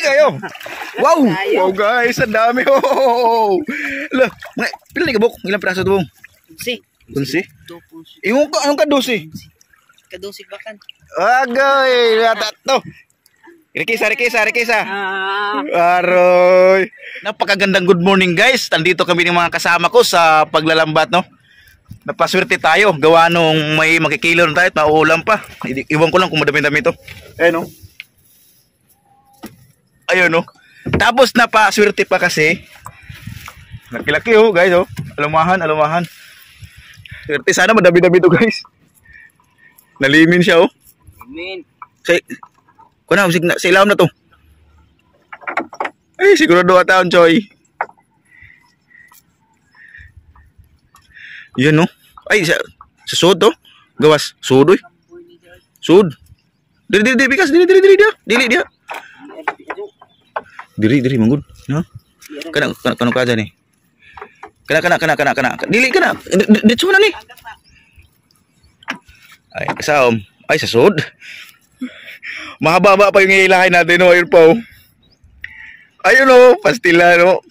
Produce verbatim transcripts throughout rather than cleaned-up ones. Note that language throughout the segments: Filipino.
kayo. Wow. Wow guys, ang dami. Oh. Look, pila ni kabuk? Ilang piraso to bong? Si. Kunsi? Yung ka, yung kadusi? Kadusi bakan. Agay, yata to. Rikisa, Rikisa, Rikisa. Aroy. Napakagandang good morning guys. Nandito kami ng mga kasama ko sa paglalambat, no? Napaswerte tayo. Gawa nung may makikilo na tayo at mauulam pa. Iwan ko lang kung madami-dami ito. Ayun, no? Ayun, no? Tapos napaswerte pa kasi. Laki-laki, oh, guys, oh. Alumahan, alumahan. Swerte, sana madami-dami ito, guys. Nalimin siya, oh. Amen. Say, kuna, na, sa ilaw na to. Ay, sigurado ka taon, Choy. Yan, no? Ay, sa, sa sud, to. Gawas, sud, oy. Sud. Dili, dili, dili, bikas. Dili, dili, dili, dia. Dili, dia. Dili, dili, manggod. Ha? Kana, kana, kana ka dyan, eh. Kana, kana, kana, kana, kana. Dili, kana. Dito na, ni. Ay, kasaom. Ay, sa sud. Mahaba-haba pa yung ilahay natin, no? Ayun pa, oh. Ayun, no? Pastila, no?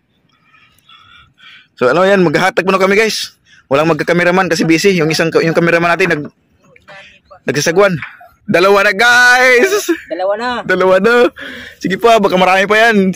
So, ano yan? Maghahatag muna kami, guys. Walang magka-cameraman kasi busy. Yung isang, yung cameraman natin, nag, nagsasagwan. Dalawa na, guys! Dalawa na. Dalawa na. Sige pa, baka marami pa yan.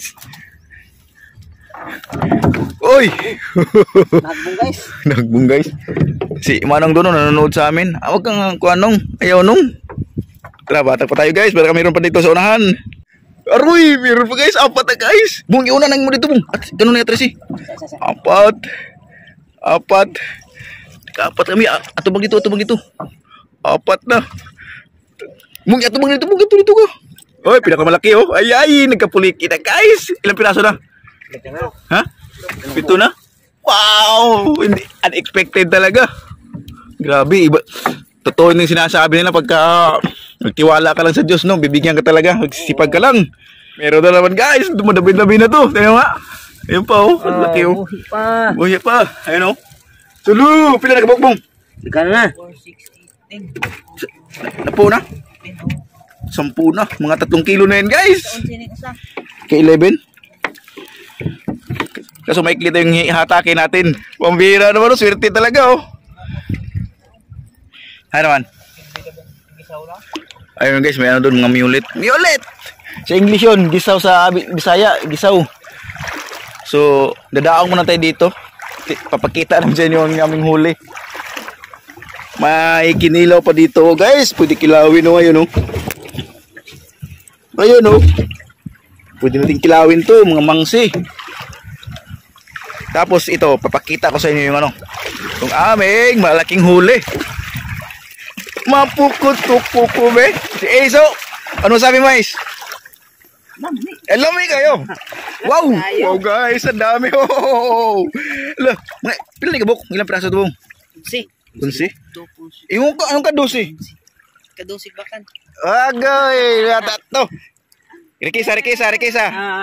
Uy! Nagbong, guys. Nagbong, guys. Si Manong doon, nanonood sa amin. Ah, wag kang kuanong. Ayaw nung. Tara, batag pa tayo, guys. Baka mayroon pa dito sa unahan. Aroy, mayroon pa, guys. Apat na, guys. Bung, iuna nang mo dito, Bung. At ganun na yatres, eh. Apat. Apat. Apat kami. Atubang dito, atubang dito. Apat na. Bung, atubang dito, Bung. Dito, dito ko. Oy, pinakamalaki, oh. Ay, ay, nagkapuliki na, guys. Ilang piraso na? Ha? Pito na? Wow! Hindi, unexpected talaga. Grabe, iba. Totoo yung sinasabi nila pagka nagtiwala ka lang sa Diyos, no? Bibigyan ka talaga. Magsisipag ka lang. Meron na naman, guys. Dumadabi-dabi na to. Tayo nga. Ayun pa, oh. Ang laki, oh. Buhi pa. Buhi pa. Ayun, oh. Sulu! Pila na kabukbong? Ika na. four sixty. Napo na? Sampu na. Mga tatlong kilo na yan, guys. K eleven. Kaso maikli ito yung hatakin natin. Pambira naman, oh. Swerte talaga, oh. Ano naman? Ayun, guys, may ano doon, mga mulet. Mulet! Sa English yun, gisaw sa Bisaya, gisaw. So, dadaong muna tayo dito. Papakita naman sa inyo ang aming huli. May kinilaw pa dito, oh, guys. Pwede kilawin, oh, ayun, oh. Ayun, oh. Pwede natin kilawin to, mga mangsi. Tapos ito, papakita ko sa inyo yung ano, yung aming malaking huli. Mapukot-tukpuko, be. Si Ace, oh. Ano sabi mo, Ace? Alam mo kayo. Wow. Wow, guys, ang dami. Oh. Look, pila ni kabuk? Ilang piraso to, Bung? Kunsi. Kunsi? Yung, yung kadusi? Kadusi bakan. Agay, yata to. Rikisa, Rikisa, Rikisa.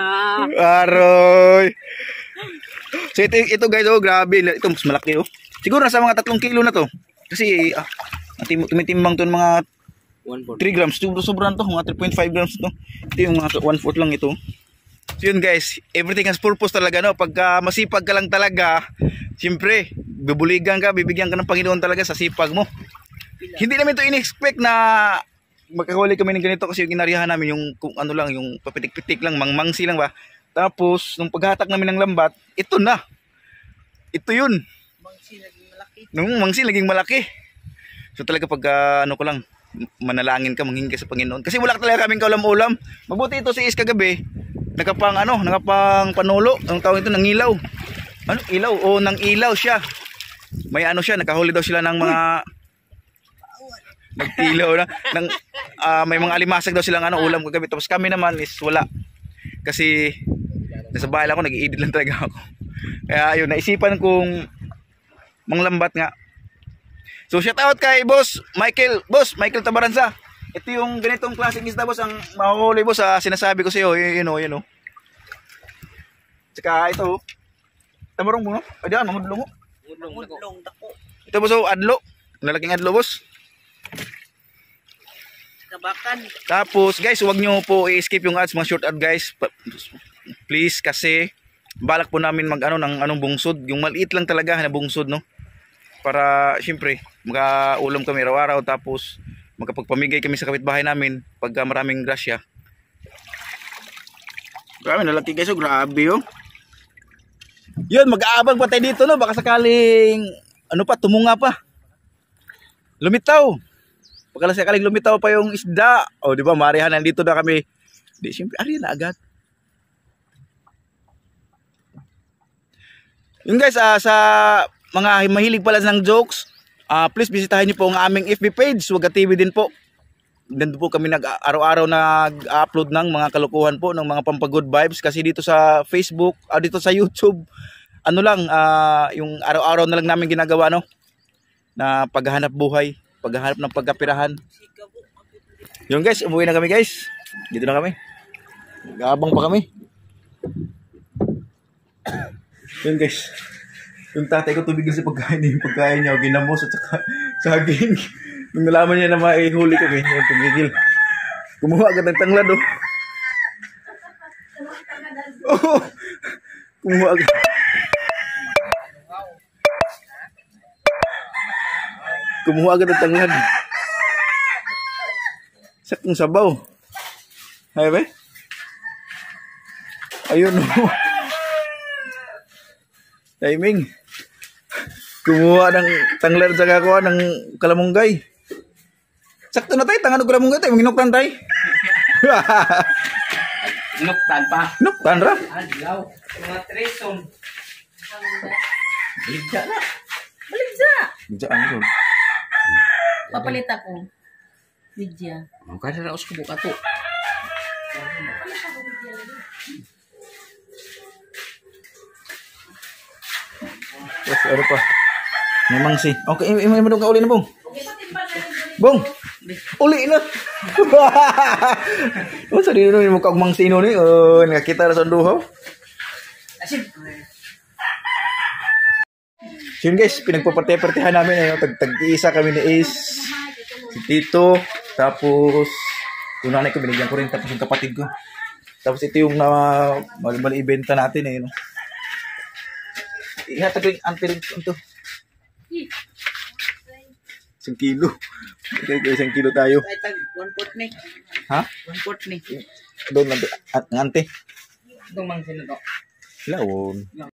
Aroy. So ito, ito guys, oh, grabe. Ito mas malaki, oh. Siguro nasa mga tatlong kilo na to. Kasi, ah, tumitimbang to ng mga three grams. Sobrang to, mga three point five grams to. Ito yung mga one fourth lang ito. So yun guys, everything has purpose talaga, no? Pagka masipag ka lang talaga, siyempre, bibuligan ka, bibigyan ka ng Panginoon talaga sa sipag mo. Hindi namin to in-expect na magkahuli kami ng ganito kasi yung ginarihan namin yung kung ano lang, yung papitik-pitik lang, mangmangsi lang ba. Tapos, nung paghatak namin ng lambat, ito na. Ito yun. Mangsi naging malaki. Nung mangsi naging malaki. So talaga pag uh, ano ko lang, manalangin ka, manghingi ka sa Panginoon. Kasi wala talaga kaming kaulam-ulam. Mabuti ito si Is kagabi, nakapang ano, nakapang panulo. Ang tawag ito, nangilaw. Ano? Ilaw? O, nang ilaw siya. May ano siya, nakahuli daw sila ng mga nagtilaw na. Ng, uh, may mga alimasag daw silang ano, ulam kagabi. Tapos kami naman is wala. Kasi nasa bahay lang ako, nag-i-edit lang talaga ako. Kaya ayun, naisipan kong manglambat nga. So shout out kay Boss Michael, Boss Michael Tabaranza. Ito yung ganitong klaseng isda, boss, ang mahuhuli, boss, ah, sinasabi ko sa iyo, yun o, yun o. Tsaka ito, tamarong mo, no? Ay, diyan, mamudlong mo. Mudlong dako. Ito, boss, oh, adlo. Nalaking adlo, boss. Kabakan. Tapos guys, huwag nyo po i-skip yung ads, mga short ad guys. Pa- Please, kasi balak po namin mag ano ng anong bungsod, yung maliit lang talaga na bungsod, no? Para syempre magka-ulam kami araw-araw, tapos magkapagpamigay kami sa kapitbahay namin pagka maraming grasya. Grabe, nalaki guys, oh, grabe oh. Yun, mag-aabang pa tayo dito, no? Baka sakaling ano pa, tumunga pa. Lumitaw. Pagka sakaling lumitaw pa yung isda. O, di ba, marihan, nandito na kami. Di, syempre, ari na agad. Yun guys, uh, sa mga mahilig pala ng jokes, uh, please bisitahin niyo po ang aming F B page, Wagga T V din po. Dito po kami nag-araw-araw nag-upload ng mga kalokohan po, ng mga pampagood vibes. Kasi dito sa Facebook, uh, dito sa YouTube, ano lang, uh, yung araw-araw na lang namin ginagawa, no? Na paghahanap buhay, paghahanap ng pagkapirahan. Yun guys, umuwi na kami guys. Dito na kami. Gabang pa kami. Yun guys. Yung tatay ko tubig sa pagkain niya, yung pagkain niya, ginamos at saka saging. Nung nalaman niya na maihuli kami, yung tumigil. Kumuha agad ng tanglad, oh. Oh, kumuha agad. Kumuha agad ng tanglad. Sakong sabaw. Ay ba? Ayun, oh. Timing. Kumuha ng tanglad sa kakuha ng kalamunggay. Sakto na tayo, tangan ng kalamunggay tayo. Manginuktan tayo. Nuktan pa. Nuktan ra. Adlaw. Mga treson. Ligja na. Baligza. Ligja ano. Papalit ako. Vidya. Ang kada raos ko buka to. Yes, ano pa? May mangsi. Okay, may manong ka uli na, Bong. Bong! Uli na! O, sa dito na yung mukhang mangsino ni. O, nakakita na sa duhaw. Asin. So yun guys, pinagpaparte-partehan namin. Ayun, tag-tag-isa kami ni Ace, si Tito, tapos yung nanay ko, binigyan ko rin, tapos yung kapatid ko. Tapos ito yung na mali-mali ibenta natin eh. No? Ihatag ko yung antirin ito. Isang kilo. Okay, okay, isang kilo tayo. Ay, tag, one fourth ni. Ha? One fourth ni. Doon lang, at ng ante. Itong mang sinado. Laon.